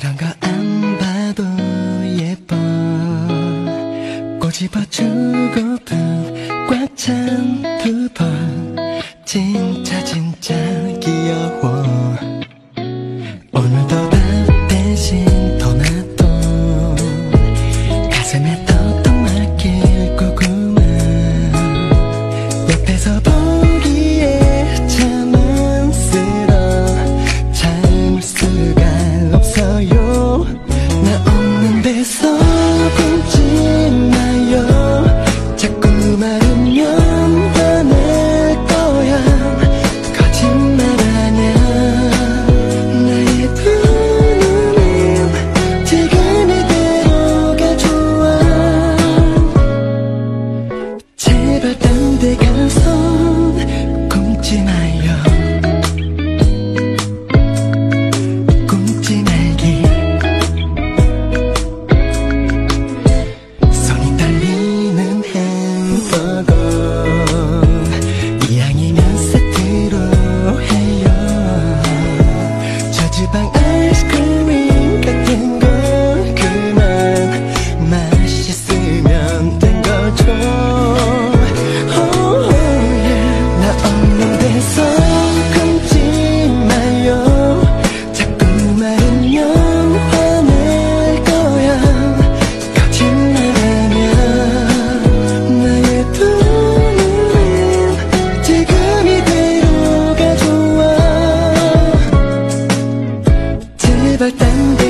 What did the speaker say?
그런 거 안 봐도 예뻐. 꼬집어주고픈 꽉 찬 두 번. 진짜 진짜 귀여워. 오늘도 밥 대신 토마토. 가슴에 톡톡 막힐 고구마. 옆에서 보기에 참 안쓰러워. 참을 수가 없어요. 나 없는 데서 굶지 마요. 자꾸 말하면 화낼 거야. 거짓말 아냐. 나의 두 눈은 지금 이대로가 좋아. 제발 딴 데 가서 굶지 마요. 굶지 말기. 손이 떨리는 햄버거 이왕이면 세트로 해요. 저주방 아이스크림 같은 거 그만 맛있으면 된 거죠. Oh, yeah. 나 없는 데서 굶지 마요. 자꾸 말하면 화낼 거야. 거짓말하면 나의 두 눈은 지금 이대로가 좋아. 제발 딴